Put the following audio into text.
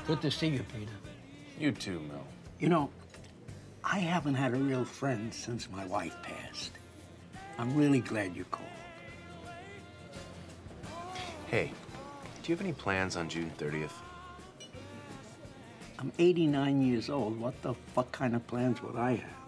Good to see you, Peter. You too, Mel. You know, I haven't had a real friend since my wife passed. I'm really glad you called. Hey, do you have any plans on June 30th? I'm 89 years old. What the fuck kind of plans would I have?